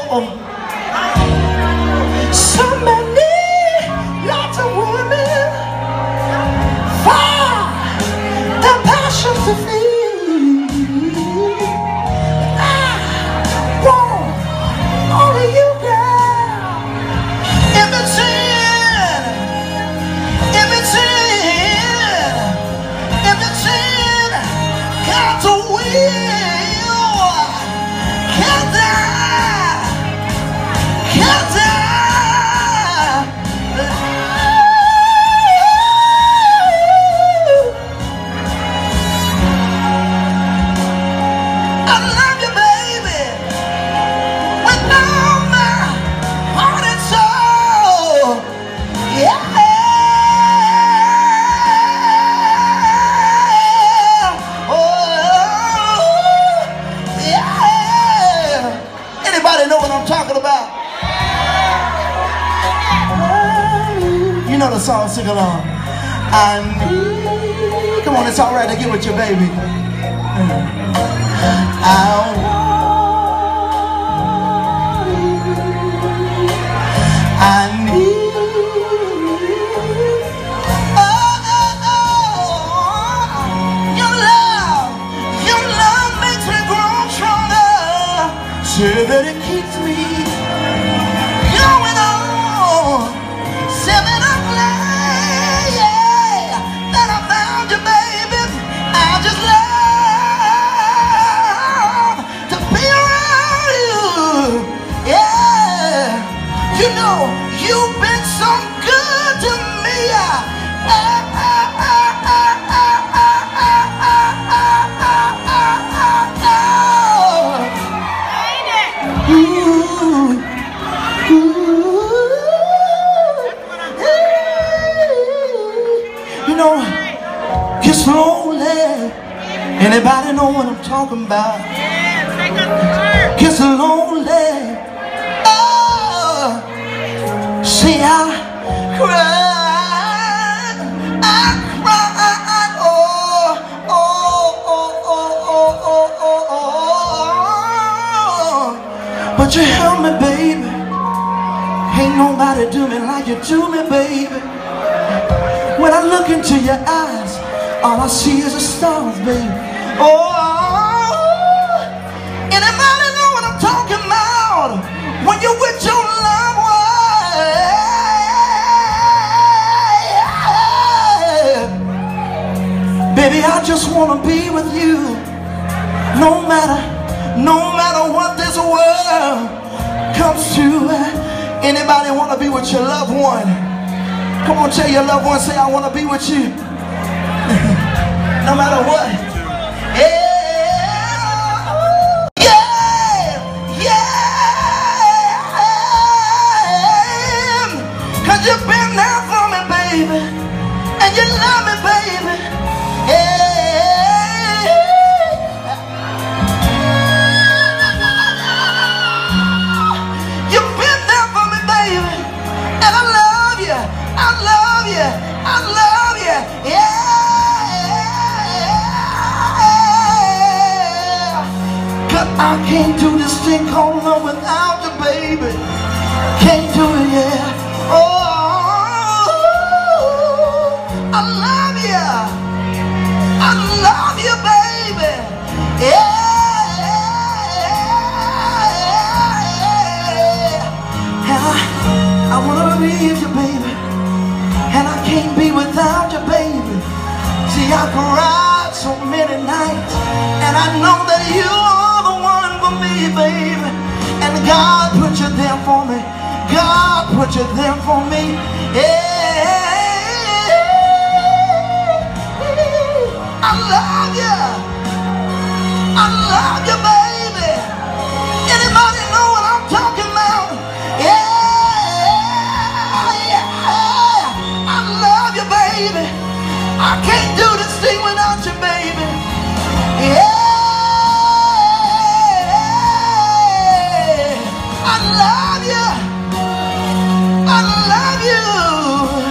So many, lots of women for the passion to feed. I want only you, girl. If it's in, if it's in, if it's in God's will, can't I, can't I? You know the song, sing along. I need, come on, it's all right to get with your baby. I need, your love makes me grow stronger, so that it keeps me going on. You've been so good to me. You know, it's lonely. Anybody know what I'm talking about? It's lonely. See, I cried, oh, but you held me, baby. Ain't nobody do me like you do me, baby. When I look into your eyes, all I see is the stars, baby. Anybody know what I'm talking about? When you're with your loved one. Baby, I just want to be with you, no matter what this world comes to. Anybody want to be with your loved one? Come on, tell your loved one, say, I want to be with you. No matter what. Cause you've been there for me, baby, and you love me, baby. You've been there for me, baby, and I love you, I love you, I love you, yeah. Cause I can't do this thing called love without you, baby. Can't do it, yeah. I love you, baby. Yeah. And I wanna leave you, baby, and I can't be without you, baby. See, I cried so many nights, and I know that you are the one for me, baby. And God put you there for me. God put you there for me. Yeah. I love you. I love you, baby. Anybody know what I'm talking about? Yeah, yeah. I love you, baby. I can't do this thing without you, baby. Yeah. I love you. I love you.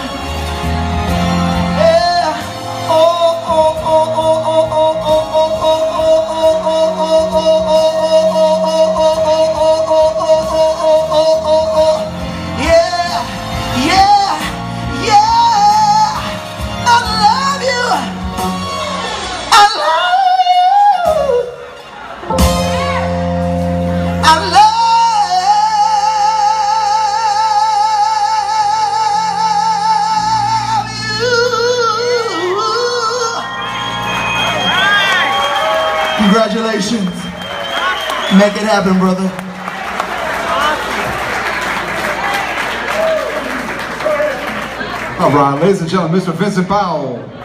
Yeah. Oh, oh, oh, oh, oh, oh, oh, oh, oh, oh, oh, oh, oh. Congratulations. Make it happen, brother. All right, ladies and gentlemen, Mr. Vincent Powell.